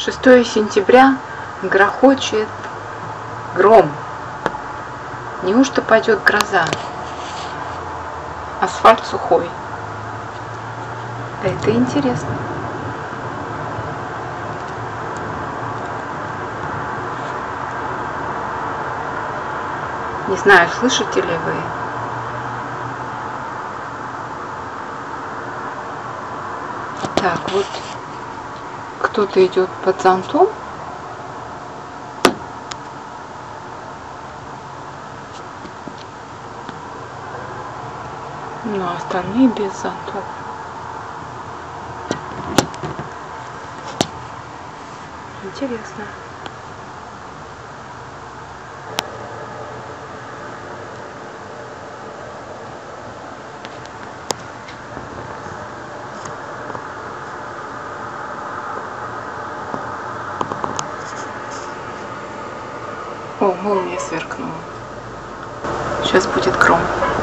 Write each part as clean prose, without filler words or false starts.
6 сентября, грохочет гром. Неужто пойдет гроза? Асфальт сухой. Это интересно. Не знаю, слышите ли вы? Так, вот кто-то идет под зонтом. Ну, а остальные без зонтов. Интересно. О, молния сверкнула. Сейчас будет гром.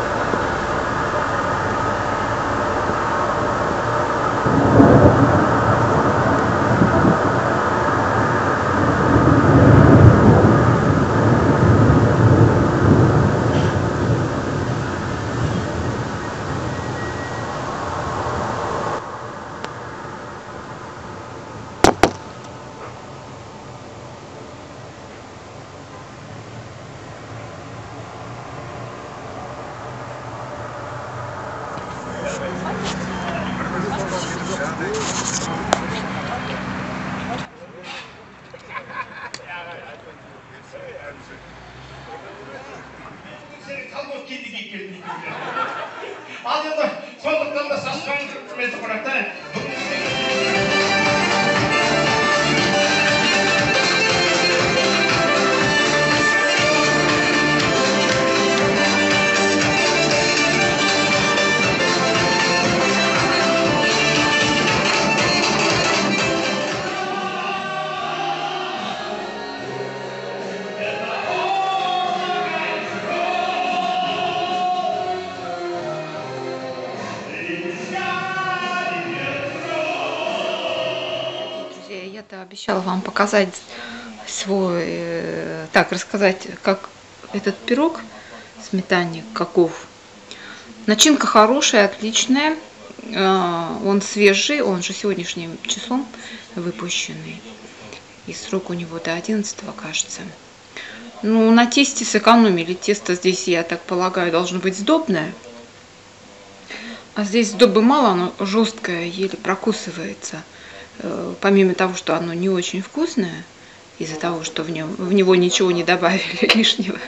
Я-то обещала вам показать свой, рассказать, как этот пирог сметанник каков. Начинка хорошая, отличная, он свежий, он же сегодняшним числом выпущенный, и срок у него до 11-го, кажется. Ну, на тесте сэкономили, тесто здесь, я так полагаю, должно быть сдобное, а здесь сдобы мало, оно жесткое, еле прокусывается. Помимо того, что оно не очень вкусное, из-за того, что в него ничего не добавили лишнего.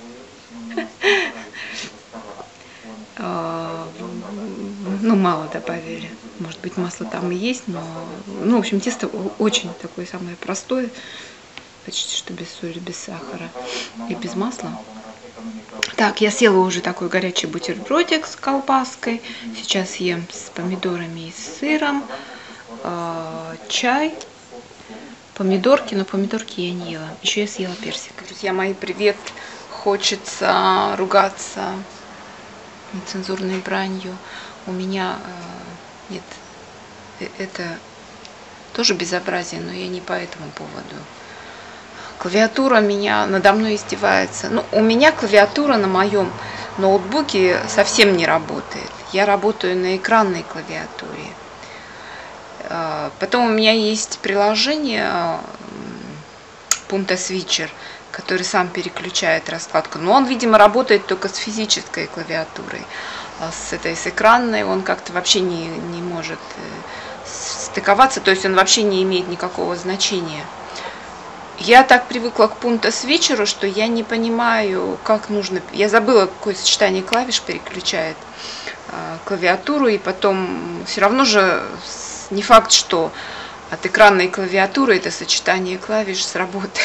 Ну, мало добавили. Может быть, масло там и есть, но... Ну, в общем, тесто очень такое самое простое. Почти что без соли, без сахара и без масла. Так, я съела уже такой горячий бутербродик с колбаской. Сейчас ем с помидорами и с сыром. Чай, помидорки, но помидорки я не ела. Еще я съела персик. Друзья мои, привет! Хочется ругаться нецензурной бранью. У меня нет, это тоже безобразие, но я не по этому поводу. Клавиатура меня надо мной издевается. Ну, у меня клавиатура на моем ноутбуке совсем не работает. Я работаю на экранной клавиатуре. Потом у меня есть приложение Punto Switcher, который сам переключает раскладку. Но он, видимо, работает только с физической клавиатурой. А с экранной он как-то вообще не может стыковаться, то есть он вообще не имеет никакого значения. Я так привыкла к Punto Switcher, что я не понимаю, как нужно... Я забыла, какое сочетание клавиш переключает клавиатуру, и потом все равно же... Не факт, что от экранной клавиатуры это сочетание клавиш сработает.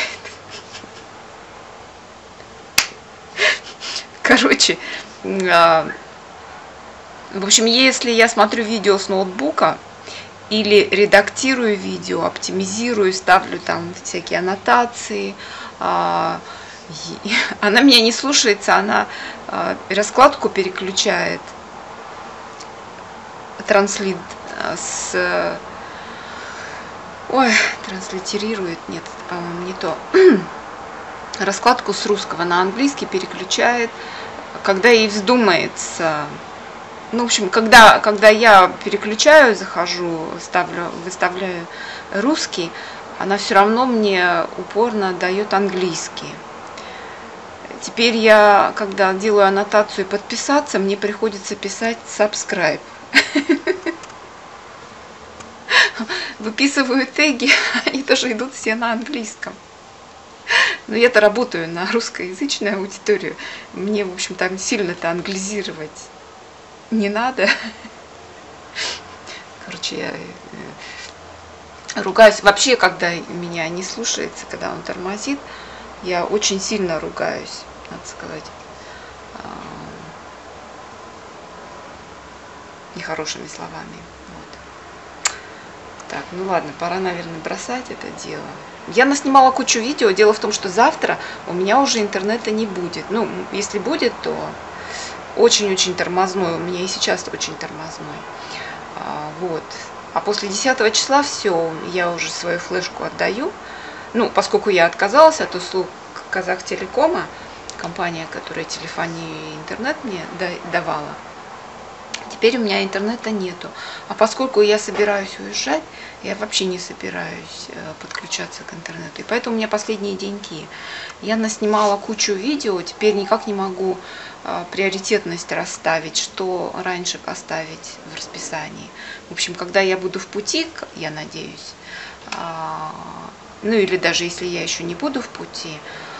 Короче, в общем, если я смотрю видео с ноутбука или редактирую видео, оптимизирую, ставлю там всякие аннотации, она меня не слушается, она раскладку переключает, транслит с Ой, транслитерирует, нет, это, по-моему, не то. Раскладку с русского на английский переключает, когда ей вздумается. Ну, в общем, когда я переключаю, захожу, выставляю русский, она все равно мне упорно дает английский. Теперь я, когда делаю аннотацию и подписаться, мне приходится писать subscribe. Выписываю теги, они тоже идут все на английском. Но я-то работаю на русскоязычную аудиторию. Мне, в общем, там сильно-то англизировать не надо. Короче, я ругаюсь. Вообще, когда меня не слушается, когда он тормозит, я очень сильно ругаюсь, надо сказать, нехорошими словами. Вот. Так, ну ладно, пора, наверное, бросать это дело. Я наснимала кучу видео. Дело в том, что завтра у меня уже интернета не будет. Ну, если будет, то очень-очень тормозной. У меня и сейчас очень тормозной. Вот. А после 10 числа все, я уже свою флешку отдаю. Ну, поскольку я отказалась от услуг Казахтелекома, компания, которая телефонию и интернет мне давала, теперь у меня интернета нету. А поскольку я собираюсь уезжать, я вообще не собираюсь подключаться к интернету. И поэтому у меня последние деньки. Я наснимала кучу видео, теперь никак не могу приоритетность расставить, что раньше поставить в расписании. В общем, когда я буду в пути, я надеюсь, ну или даже если я еще не буду в пути,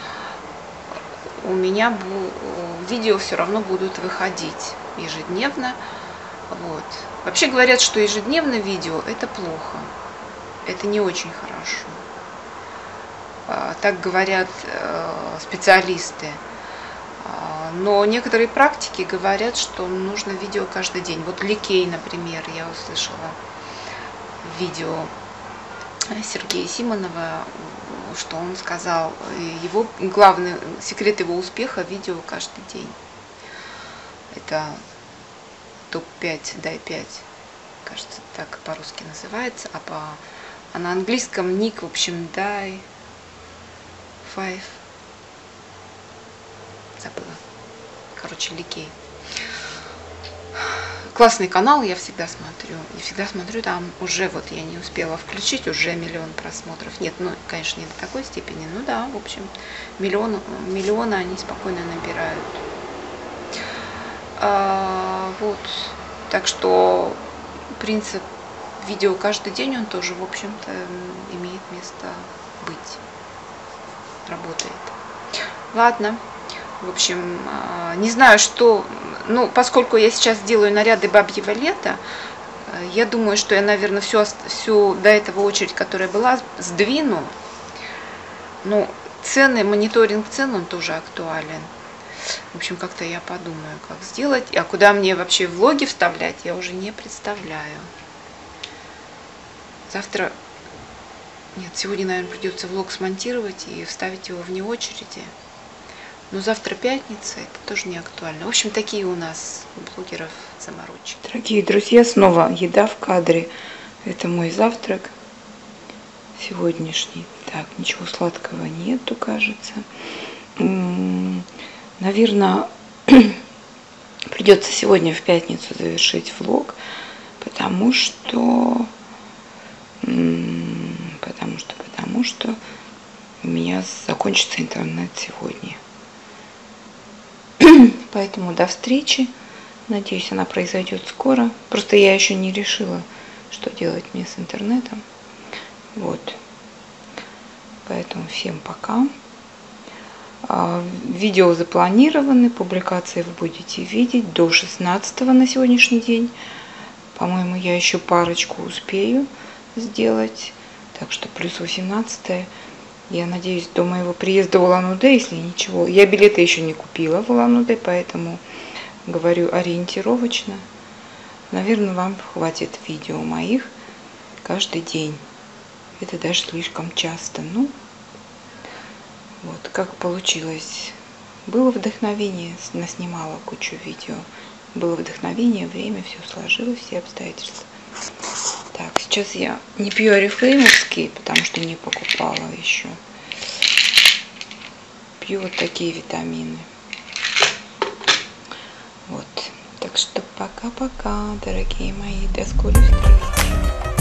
у меня видео все равно будут выходить ежедневно. Вот. Вообще говорят, что ежедневно видео это плохо. Это не очень хорошо. Так говорят специалисты. Но некоторые практики говорят, что нужно видео каждый день. Вот Ликей, например, я услышала видео Сергея Симонова, что он сказал, его главный секрет его успеха — видео каждый день. Это топ-5, дай 5, кажется, так по-русски называется, а на английском ник, в общем, дай 5, забыла. Короче, Ликей. Классный канал, я всегда смотрю. И всегда смотрю, там уже вот я не успела включить, уже 1 миллион просмотров. Нет, ну, конечно, не до такой степени. Ну да, в общем, миллионы они спокойно набирают. Вот. Так что принцип видео каждый день, он тоже, в общем-то, имеет место быть. Работает. Ладно. В общем, не знаю, что... Ну, поскольку я сейчас делаю наряды бабьего лета, я думаю, что я, наверное, всю до этого очередь, которая была, сдвину. Ну, цены, мониторинг цен, он тоже актуален. В общем, как-то я подумаю, как сделать. А куда мне вообще влоги вставлять, я уже не представляю. Завтра... Нет, сегодня, наверное, придется влог смонтировать и вставить его вне очереди. Но завтра пятница, это тоже не актуально. В общем, такие у нас у блогеров заморочки. Дорогие друзья, снова еда в кадре. Это мой завтрак сегодняшний. Так, ничего сладкого нету, кажется. Наверное, придется сегодня в пятницу завершить влог, потому что у меня закончится интернет сегодня. Поэтому до встречи. Надеюсь, она произойдет скоро. Просто я еще не решила, что делать мне с интернетом. Вот. Поэтому всем пока. Видео запланированы, публикации вы будете видеть до 16 на сегодняшний день. По-моему, я еще парочку успею сделать. Так что плюс 18. Я надеюсь, до моего приезда в Улан-Удэ, если ничего. Я билеты еще не купила в Улан-Удэ, поэтому говорю ориентировочно. Наверное, вам хватит видео моих каждый день. Это даже слишком часто. Ну, вот как получилось. Было вдохновение, наснимала кучу видео. Было вдохновение, время, все сложилось, все обстоятельства. Так, сейчас я не пью орифлеймовский, потому что не покупала еще. Пью вот такие витамины. Вот. Так что пока-пока, дорогие мои. До скорой встречи.